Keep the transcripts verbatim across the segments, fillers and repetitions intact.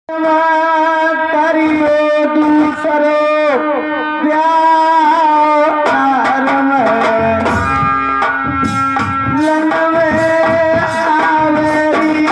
करियो दूसरो प्यार में लन में आवेरी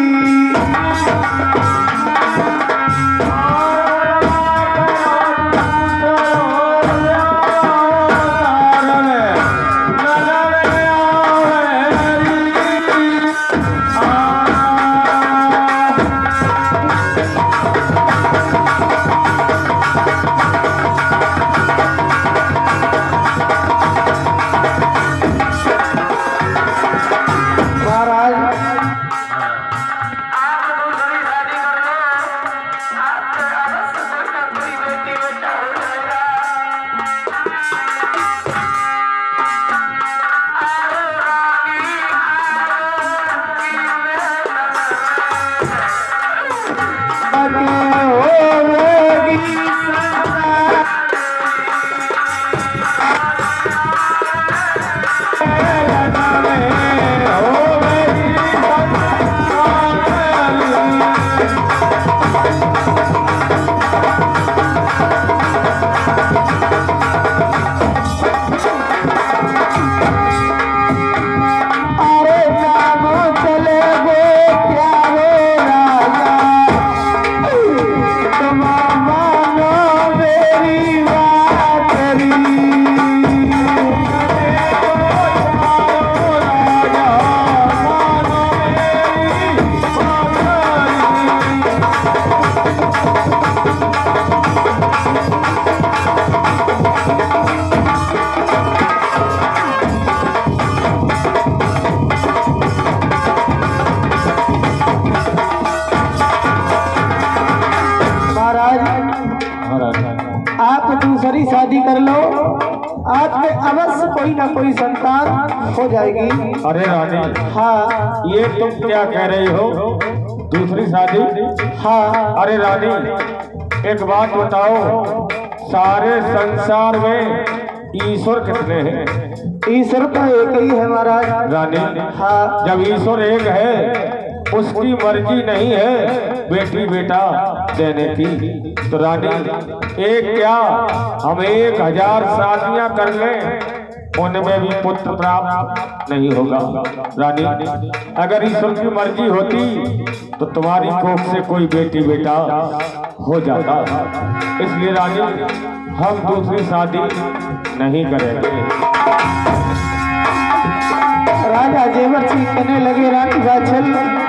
आप दूसरी शादी कर लो, आपके अवश्य कोई ना कोई संतान हो जाएगी। अरे रानी, हाँ ये तुम क्या कह रही हो? दूसरी शादी? हाँ। अरे रानी, एक बात बताओ, सारे संसार में ईश्वर कितने हैं? ईश्वर तो एक ही है महाराज। रानी, हाँ। जब ईश्वर एक है, उसकी मर्जी नहीं है बेटी बेटा देने की, तो रानी एक क्या हम एक हजार शादियां कर लें, उनमें भी पुत्र प्राप्त नहीं होगा। रानी, अगर ईश्वर की मर्जी होती तो तुम्हारी कोख से कोई बेटी बेटा हो जाता। इसलिए रानी, हम दूसरी शादी नहीं करेंगे। राजा जेवर सिंह कहने लगे, रानी बाछल